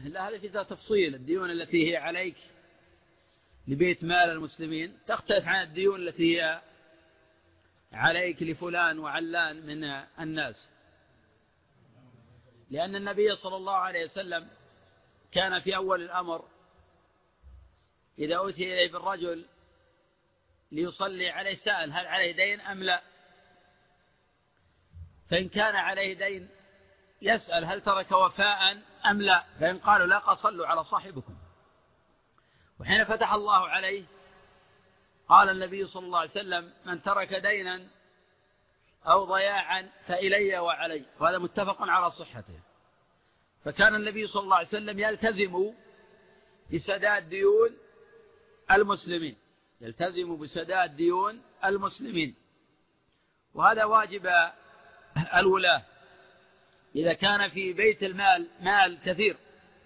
لا، هذا فيها تفصيل. الديون التي هي عليك لبيت مال المسلمين تختلف عن الديون التي هي عليك لفلان وعلان من الناس، لأن النبي صلى الله عليه وسلم كان في أول الأمر إذا أتي إليه بالرجل ليصلي عليه سأل هل عليه دين أم لا، فإن كان عليه دين يسأل هل ترك وفاء أم لا، فإن قالوا لا قال صلوا على صاحبكم. وحين فتح الله عليه قال النبي صلى الله عليه وسلم من ترك دينا أو ضياعا فإلي وعلي، وهذا متفق على صحته. فكان النبي صلى الله عليه وسلم يلتزم بسداد ديون المسلمين، يلتزم بسداد ديون المسلمين، وهذا واجب الولاة. إذا كان في بيت المال مال كثير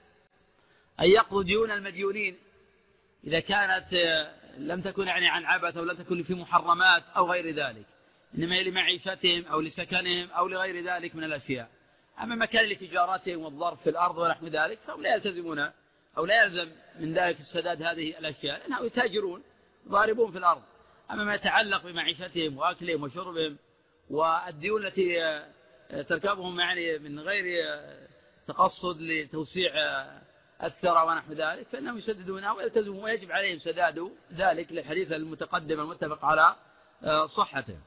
أن يقضوا ديون المديونين إذا كانت لم تكن يعني عن عبث أو لم تكن في محرمات أو غير ذلك، إنما هي لمعيشتهم أو لسكنهم أو لغير ذلك من الأشياء. أما مكان لتجارتهم والظرف في الأرض ونحو ذلك فهم لا يلتزمون أو لا يلزم من ذلك السداد هذه الأشياء، لأنهم يتاجرون ضاربون في الأرض. أما ما يتعلق بمعيشتهم وأكلهم وشربهم والديون التي تركبهم يعني من غير تقصد لتوسيع الثرى ونحو ذلك فإنهم يسددونها ويلتزمون ويجب عليهم سداد ذلك للحديث المتقدم المتفق على صحته.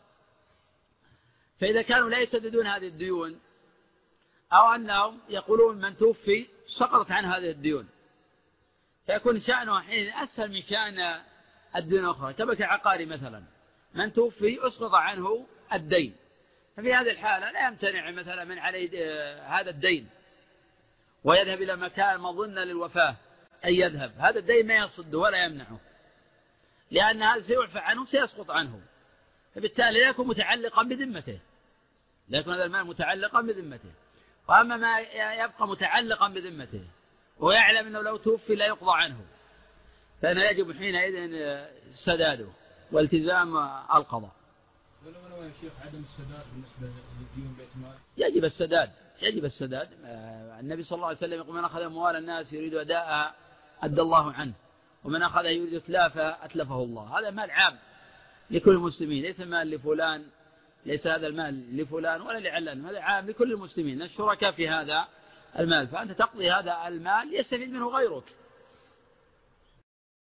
فإذا كانوا لا يسددون هذه الديون أو أنهم يقولون من توفي سقطت عن هذه الديون، فيكون شأنه حين أسهل من شأن الدين الأخرى، كما كعقاري مثلا من توفي أسقط عنه الدين، ففي هذه الحالة لا يمتنع مثلا من عليه هذا الدين ويذهب إلى مكان مظنة للوفاة أن يذهب، هذا الدين ما يصده ولا يمنعه، لأن هذا سيعفى عنه سيسقط عنه، فبالتالي لا يكون متعلقا بذمته، لا يكون هذا المال متعلقا بذمته. وأما ما يبقى متعلقا بذمته ويعلم أنه لو توفي لا يقضى عنه فإنه يجب حينئذ سداده والتزام القضاء. ولو يا شيخ عدم السداد بالنسبة للديون بيت مال يجب السداد، يجب السداد. النبي صلى الله عليه وسلم يقول من أخذ أموال الناس يريد أداءها أدى الله عنه، ومن أخذ يريد إتلافها أتلفه الله. هذا مال عام لكل المسلمين، ليس مال لفلان، ليس هذا المال لفلان ولا لعلان، هذا عام لكل المسلمين الشركاء في هذا المال، فأنت تقضي هذا المال يستفيد منه غيرك.